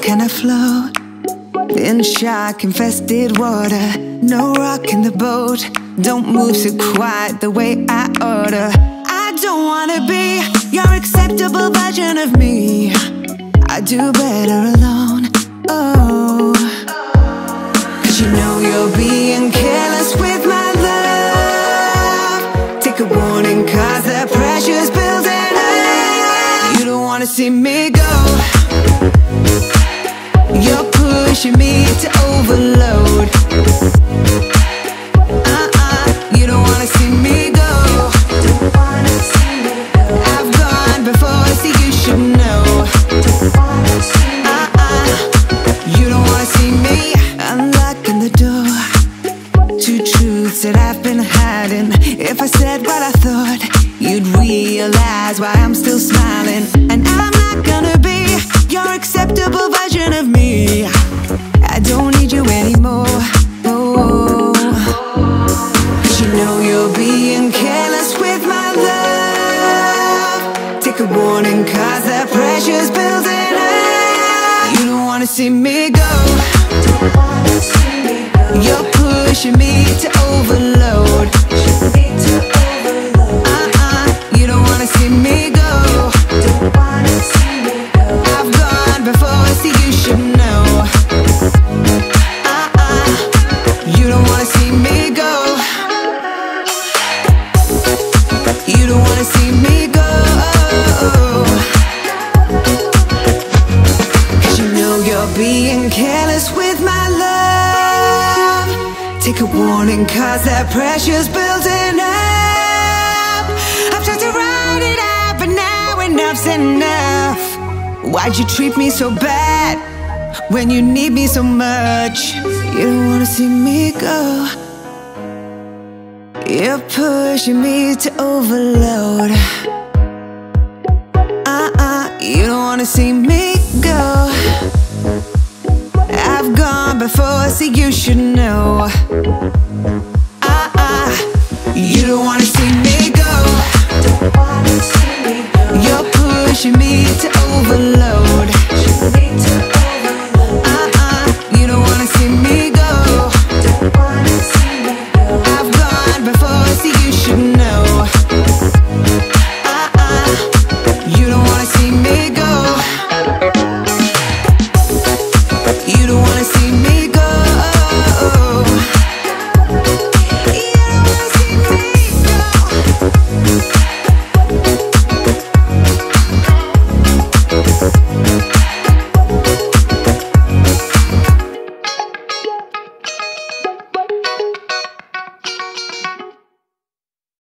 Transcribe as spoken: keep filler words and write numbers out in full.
can I float in shark-infested water? No rock in the boat, don't move so quiet the way I order. I don't wanna be your acceptable version of me. I do better alone, oh. Cause you know you're being careless with my love. Take a warning, cause the pressure's building up. You don't wanna see me go. You're pushing me to overload. Uh-uh, you don't wanna see me go. I've gone before, so you should know. Uh-uh, you don't wanna see me. Unlocking the door, two truths that I've been hiding. If I said what I thought, you'd realize why I'm still smiling. And I'm not gonna be your acceptable version of me. I don't need you anymore, oh. Cause you know you're being careless with my love. Take a warning, cause the pressure's building up. You don't wanna see me go. You're pushing me to overload. Uh-uh, you don't wanna see me go. I've gone before, so you should know. Uh-uh, you don't wanna see me go. You don't wanna see me go. Cause you know you're being careless with my love. Take a warning, cause that pressure's building up. I've tried to write it out, but now enough's enough. Why'd you treat me so bad when you need me so much? You don't wanna see me go. You're pushing me to overload. Uh-uh, you don't wanna see me go. I've gone before, so you should know.